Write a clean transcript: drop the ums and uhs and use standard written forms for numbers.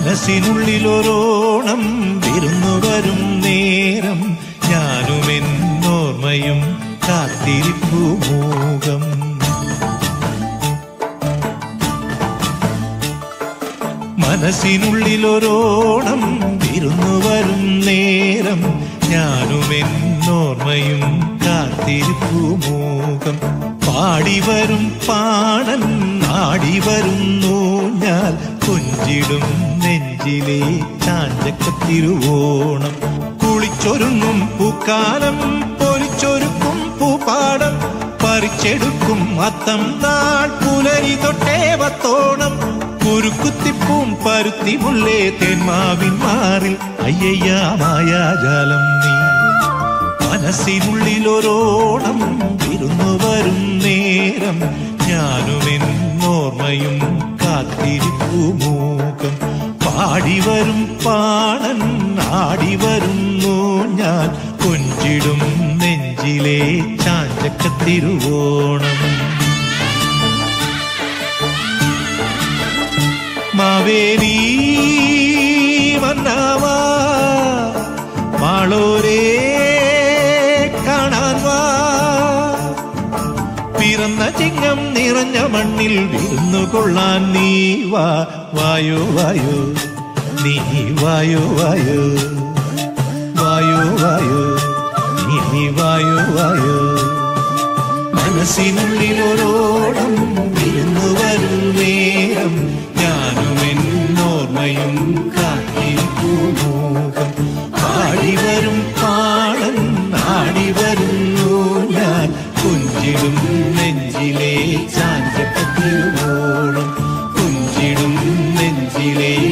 മനസ്സിനുള്ളിലൊരോണം വിരുന്നു വരും നേരം ഞാനുമെന്നോർമ്മയും കാത്തിരിപ്പു മൂകം. മനസ്സിനുള്ളിലൊരോണം വിരുന്നു വരും നേരം ഞാനുമെന്നോർമ്മയും കാത്തിരിപ്പു മൂകം. പാടിവരും പാണൻ ആടിവരുന്നു ഞാൻ കൊഞ്ചിടും നെഞ്ചിലെ ചാഞ്ചക്കത്തിരുവോണം. കുളിച്ചൊരുങ്ങും പൂക്കാലം പൊലിച്ചൊരുക്കും പൂപ്പാടം പറിച്ചെടുക്കും അത്തം നാൾ പുലരി തൊട്ടേവത്തോണം. കുരുക്കുത്തിപ്പൂം പരുത്തി മുള്ളേ തേന്മാവിൻ മാറിൽ അയ്യയ്യ മായാജാലം നീ. മനസ്സിനുള്ളിലൊരോണം വിരുന്നു വരും നേരം ഞാനുമെന്നോർമ്മയും കാത്തിരിപ്പു മൂകം. പാടിവരും പാണൻ ആടിവരുന്നു ഞാൻ കൊഞ്ചിടും നെഞ്ചിലെ ചാഞ്ചക്കത്തിരുവോണം. മാവേലി വന്നാവാ മാളോരേ കാണാൻ വാ. പിറന്ന ചിങ്ങം നിറഞ്ഞ മണ്ണിൽ വിരുന്നു കൊള്ളാൻ നീ വാ. വായോ വായോ നീ വായോ വായോ വായോ വായോ നീ വായോ വായോ. മനസ്സിനുള്ളിലൊരോണം വിരുന്നു വരും നേരം ഞാനുമെന്നോർമ്മയും കാത്തിരിപ്പു മൂകം. പാടിവരും പാടൻ ആടിവരുന്നു ഞാൻ കൊഞ്ചിടും നെഞ്ചിലെ ചാഞ്ചക്കത്തിരുവോണം. കൊഞ്ചിടും നെഞ്ചിലെ